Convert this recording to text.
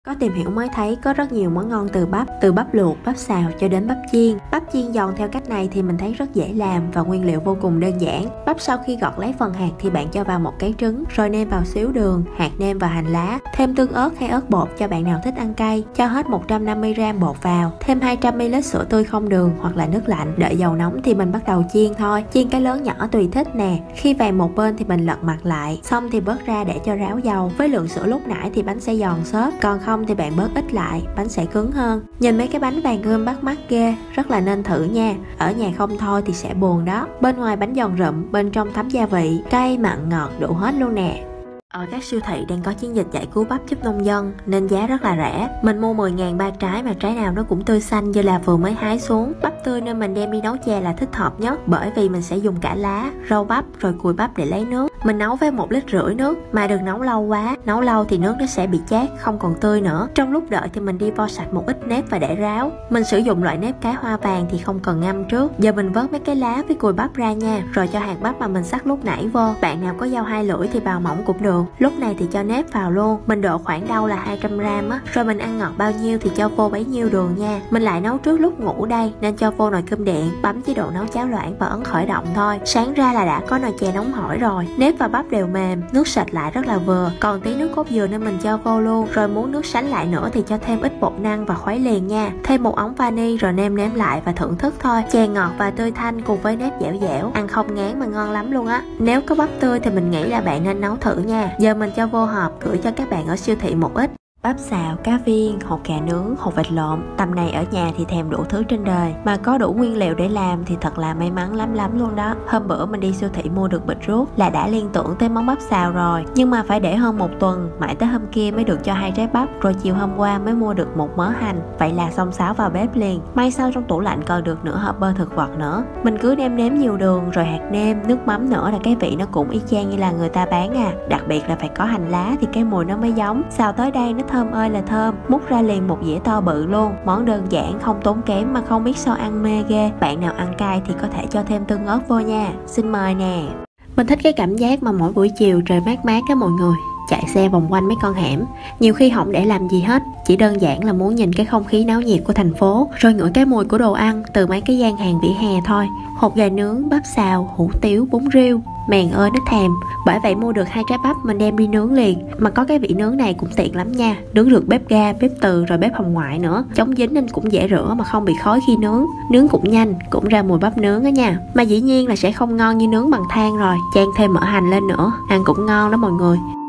Có tìm hiểu mới thấy có rất nhiều món ngon từ bắp luộc, bắp xào cho đến bắp chiên. Bắp chiên giòn theo cách này thì mình thấy rất dễ làm và nguyên liệu vô cùng đơn giản. Bắp sau khi gọt lấy phần hạt thì bạn cho vào một cái trứng, rồi nêm vào xíu đường, hạt nêm và hành lá. Thêm tương ớt hay ớt bột cho bạn nào thích ăn cay. Cho hết 150g bột vào, thêm 200ml sữa tươi không đường hoặc là nước lạnh. Đợi dầu nóng thì mình bắt đầu chiên thôi. Chiên cái lớn nhỏ tùy thích nè. Khi vàng một bên thì mình lật mặt lại, xong thì vớt ra để cho ráo dầu. Với lượng sữa lúc nãy thì bánh sẽ giòn xốp, còn không thì bạn bớt ít lại, bánh sẽ cứng hơn. Nhìn mấy cái bánh vàng ươm bắt mắt ghê, rất là nên thử nha. Ở nhà không thôi thì sẽ buồn đó. Bên ngoài bánh giòn rụm, bên trong thấm gia vị, cay mặn ngọt đủ hết luôn nè. Ở các siêu thị đang có chiến dịch giải cứu bắp giúp nông dân nên giá rất là rẻ. Mình mua 10.000 3 trái mà trái nào nó cũng tươi xanh như là vừa mới hái xuống. Bắp tươi nên mình đem đi nấu chè là thích hợp nhất, bởi vì mình sẽ dùng cả lá, rau bắp rồi cùi bắp để lấy nước. Mình nấu với 1,5 lít nước mà đừng nấu lâu quá. Nấu lâu thì nước nó sẽ bị chát, không còn tươi nữa. Trong lúc đợi thì mình đi vo sạch một ít nếp và để ráo. Mình sử dụng loại nếp cái hoa vàng thì không cần ngâm trước. Giờ mình vớt mấy cái lá với cùi bắp ra nha, rồi cho hạt bắp mà mình xắt lúc nãy vô. Bạn nào có dao 2 lưỡi thì bào mỏng cũng được. Lúc này thì cho nếp vào luôn. Mình độ khoảng đâu là 200g á. Rồi mình ăn ngọt bao nhiêu thì cho vô bấy nhiêu đường nha. Mình lại nấu trước lúc ngủ đây nên cho vô nồi cơm điện, bấm chế độ nấu cháo loãng và ấn khởi động thôi. Sáng ra là đã có nồi chè nóng hổi rồi. Nếp và bắp đều mềm, nước sệt lại rất là vừa. Còn tí nước cốt dừa nên mình cho vô luôn. Rồi muốn nước sánh lại nữa thì cho thêm ít bột năng và khuấy liền nha. Thêm một ống vani rồi nêm nếm lại và thưởng thức thôi. Chè ngọt và tươi thanh cùng với nếp dẻo dẻo, ăn không ngán mà ngon lắm luôn á. Nếu có bắp tươi thì mình nghĩ là bạn nên nấu thử nha. Giờ mình cho vô hộp gửi cho các bạn ở siêu thị một ít. Bắp xào, cá viên, hột gà nướng, hột vịt lộn. Tầm này ở nhà thì thèm đủ thứ trên đời, mà có đủ nguyên liệu để làm thì thật là may mắn lắm luôn đó. Hôm bữa mình đi siêu thị mua được bịch ruốc là đã liên tưởng tới món bắp xào rồi, nhưng mà phải để hơn 1 tuần, mãi tới hôm kia mới được cho 2 trái bắp, rồi chiều hôm qua mới mua được 1 mớ hành. Vậy là xông xáo vào bếp liền. May sao trong tủ lạnh còn được nửa hộp bơ thực vật nữa. Mình cứ nêm nhiều đường rồi hạt nêm, nước mắm nữa là cái vị nó cũng y chang như là người ta bán à. Đặc biệt là phải có hành lá thì cái mùi nó mới giống. Xào tới đây nó thơm ơi là thơm, múc ra liền một dĩa to bự luôn. Món đơn giản không tốn kém mà không biết sao ăn mê ghê. Bạn nào ăn cay thì có thể cho thêm tương ớt vô nha. Xin mời nè. Mình thích cái cảm giác mà mỗi buổi chiều trời mát mát á mọi người, chạy xe vòng quanh mấy con hẻm, nhiều khi không để làm gì hết, chỉ đơn giản là muốn nhìn cái không khí náo nhiệt của thành phố, rồi ngửi cái mùi của đồ ăn từ mấy cái gian hàng vỉa hè thôi. Hột gà nướng, bắp xào, hủ tiếu, bún riêu, mèn ơi nó thèm. Bởi vậy mua được 2 trái bắp mình đem đi nướng liền. Mà có cái vị nướng này cũng tiện lắm nha, nướng được bếp ga, bếp từ rồi bếp hồng ngoại nữa, chống dính nên cũng dễ rửa mà không bị khói khi nướng. Nướng cũng nhanh, cũng ra mùi bắp nướng á nha. Mà dĩ nhiên là sẽ không ngon như nướng bằng than rồi, chan thêm mỡ hành lên nữa, ăn cũng ngon đó mọi người.